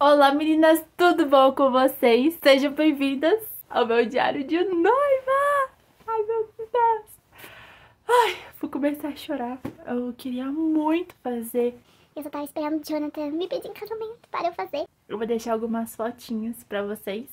Olá meninas, tudo bom com vocês? Sejam bem-vindas ao meu diário de noiva! Ai meu Deus! Ai, vou começar a chorar. Eu queria muito fazer. Eu só tava esperando o Jonathan me pedir em casamento para eu fazer. Eu vou deixar algumas fotinhas pra vocês.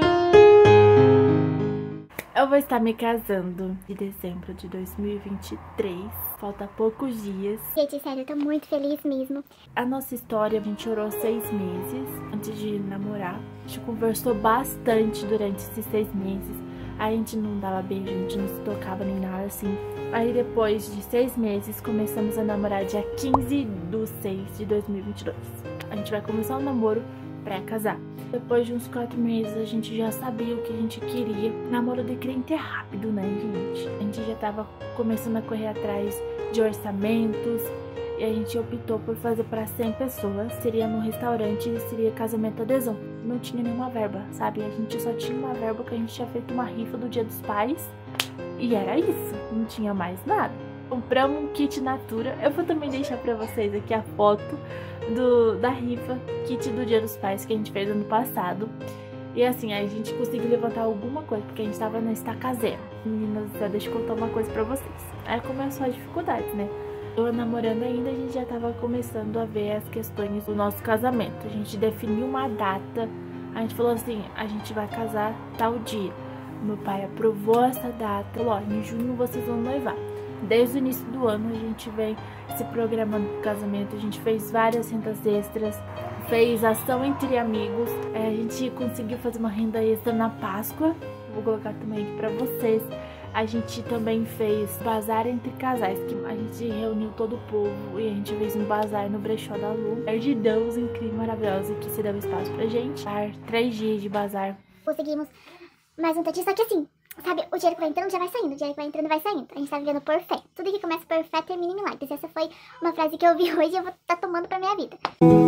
Eu vou estar me casando em dezembro de 2023. Falta poucos dias. Gente, sério, eu tô muito feliz mesmo. A nossa história, a gente orou 6 meses antes de namorar. A gente conversou bastante durante esses 6 meses. A gente não dava beijo, a gente não se tocava nem nada assim. Aí depois de 6 meses, começamos a namorar dia 15/6 de 2022. A gente vai começar um namoro pra casar. Depois de uns 4 meses, a gente já sabia o que a gente queria. Namoro de crente é rápido, né, gente? A gente já tava começando a correr atrás de orçamentos. E a gente optou por fazer para 100 pessoas. Seria no restaurante e seria casamento adesão. Não tinha nenhuma verba, sabe? A gente só tinha uma verba que a gente tinha feito uma rifa do Dia dos Pais. E era isso, não tinha mais nada. Compramos um kit Natura. Eu vou também deixar pra vocês aqui a foto da rifa, kit do Dia dos Pais que a gente fez ano passado. E assim, a gente conseguiu levantar alguma coisa, porque a gente tava na estaca zero. Meninas, deixa eu contar uma coisa pra vocês. Aí começou as dificuldades, né? Eu namorando ainda, a gente já tava começando a ver as questões do nosso casamento. A gente definiu uma data. A gente falou assim, a gente vai casar tal dia. Meu pai aprovou essa data. Falou, ó, em junho vocês vão noivar. Desde o início do ano a gente vem se programando pro casamento. A gente fez várias rendas extras. Fez ação entre amigos. A gente conseguiu fazer uma renda extra na Páscoa. Vou colocar também aqui pra vocês. A gente também fez bazar entre casais, que a gente reuniu todo o povo e a gente fez um bazar no brechó da Lu. Perdidãos, incrível, maravilhosa, que se deu espaço pra gente. 3 dias de bazar. Conseguimos mais um tantinho, só que assim, sabe, o dinheiro que vai entrando já vai saindo, o dinheiro que vai entrando vai saindo. A gente tá vivendo por fé. Tudo que começa por fé termina em milagres. Essa foi uma frase que eu ouvi hoje e eu vou estar tomando pra minha vida.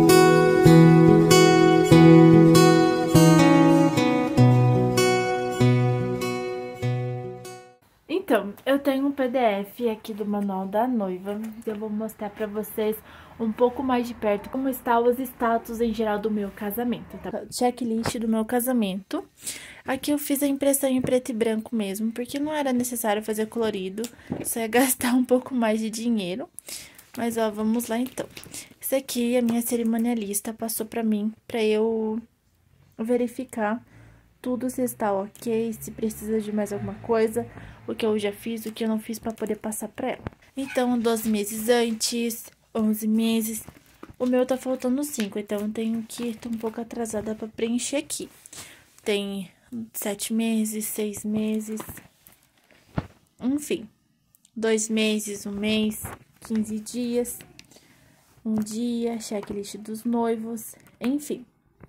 Então, eu tenho um PDF aqui do Manual da Noiva. Eu vou mostrar pra vocês um pouco mais de perto como estão os status em geral do meu casamento, tá? Checklist do meu casamento. Aqui eu fiz a impressão em preto e branco mesmo, porque não era necessário fazer colorido, só ia gastar um pouco mais de dinheiro. Mas, ó, vamos lá então. Isso aqui a minha cerimonialista passou pra mim, pra eu verificar tudo se está ok, se precisa de mais alguma coisa, o que eu já fiz, o que eu não fiz para poder passar para ela. Então, 12 meses antes, 11 meses, o meu tá faltando 5, então eu tenho que estar um pouco atrasada para preencher aqui. Tem 7 meses, 6 meses, enfim, 2 meses, 1 mês, 15 dias, 1 dia, checklist dos noivos, enfim.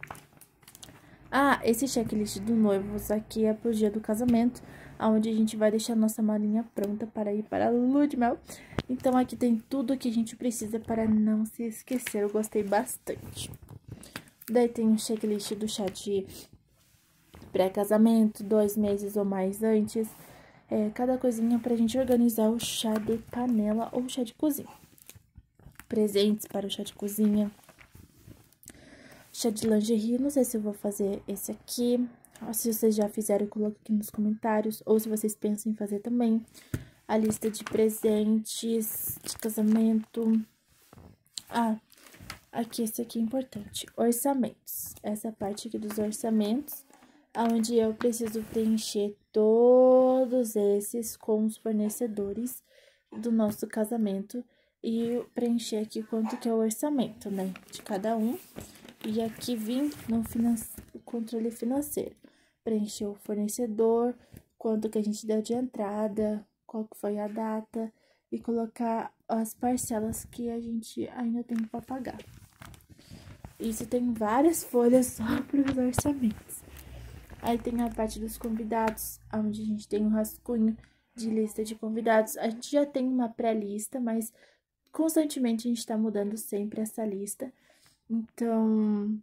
Ah, esse checklist do noivos aqui é pro dia do casamento, onde a gente vai deixar nossa malinha pronta para ir para a lua de mel. Então, aqui tem tudo que a gente precisa para não se esquecer. Eu gostei bastante. Daí tem o checklist do chá de pré-casamento, 2 meses ou mais antes. Cada coisinha pra gente organizar o chá de panela ou chá de cozinha. Presentes para o chá de cozinha. Chá de lingerie, não sei se eu vou fazer esse aqui. Se vocês já fizeram, coloque aqui nos comentários. Ou se vocês pensam em fazer também. A lista de presentes de casamento. Ah, aqui, esse aqui é importante. Orçamentos. Essa parte aqui dos orçamentos, onde eu preciso preencher todos esses com os fornecedores do nosso casamento. E preencher aqui quanto que é o orçamento, né, de cada um. E aqui vim no controle financeiro. Preencher o fornecedor, quanto que a gente deu de entrada, qual que foi a data. E colocar as parcelas que a gente ainda tem para pagar. Isso tem várias folhas só para os orçamentos. Aí tem a parte dos convidados, onde a gente tem um rascunho de lista de convidados. A gente já tem uma pré-lista, mas constantemente a gente tá mudando sempre essa lista. Então,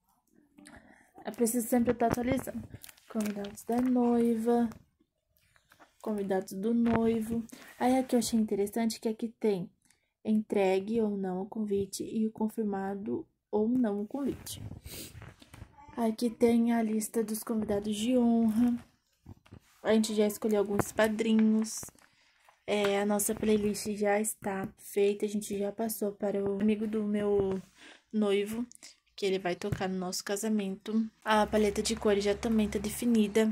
eu preciso sempre estar atualizando. Convidados da noiva, convidados do noivo. Aí aqui eu achei interessante que aqui tem entregue ou não o convite e o confirmado ou não o convite. Aqui tem a lista dos convidados de honra. A gente já escolheu alguns padrinhos. A nossa playlist já está feita. A gente já passou para o amigo do meu noivo, que ele vai tocar no nosso casamento. A paleta de cores já também está definida.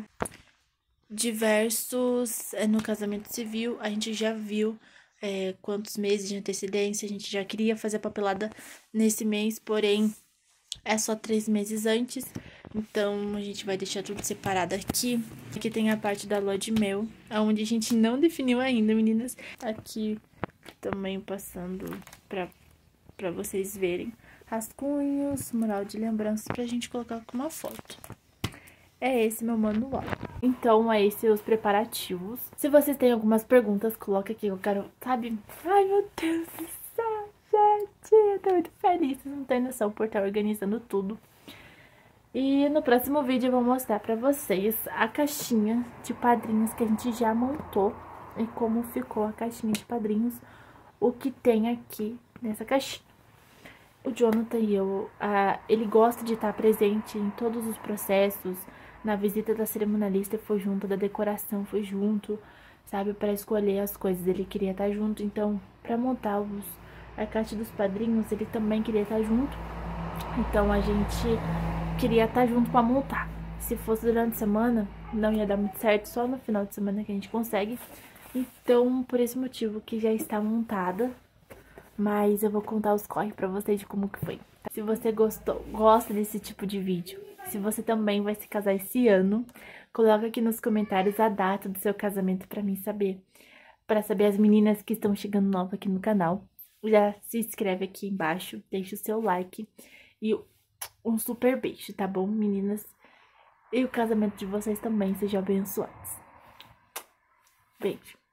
Diversos no casamento civil, a gente já viu quantos meses de antecedência. A gente já queria fazer a papelada nesse mês, porém é só 3 meses antes. Então a gente vai deixar tudo separado aqui. Aqui tem a parte da lua de mel, onde a gente não definiu ainda, meninas. Aqui também passando pra vocês verem. Rascunhos, mural de lembranças pra gente colocar com uma foto. É esse meu manual. Então, é esse os preparativos. Se vocês têm algumas perguntas, coloca aqui, eu quero, sabe? Ai, meu Deus do céu, gente, eu tô muito feliz, vocês não tem noção por estar organizando tudo. E no próximo vídeo eu vou mostrar pra vocês a caixinha de padrinhos que a gente já montou e como ficou a caixinha de padrinhos, o que tem aqui nessa caixinha. O Jonathan e eu, ele gosta de estar presente em todos os processos. Na visita da cerimonialista foi junto, da decoração foi junto, sabe? Para escolher as coisas ele queria estar junto. Então, para montar a caixa dos padrinhos, ele também queria estar junto. Então, a gente queria estar junto para montar. Se fosse durante a semana, não ia dar muito certo, só no final de semana que a gente consegue. Então, por esse motivo que já está montada. Mas eu vou contar os corre pra vocês de como que foi. Se você gosta desse tipo de vídeo, se você também vai se casar esse ano, coloca aqui nos comentários a data do seu casamento pra mim saber. Pra saber as meninas que estão chegando novas aqui no canal. Já se inscreve aqui embaixo, deixa o seu like e um super beijo, tá bom, meninas? E o casamento de vocês também seja abençoado. Beijo.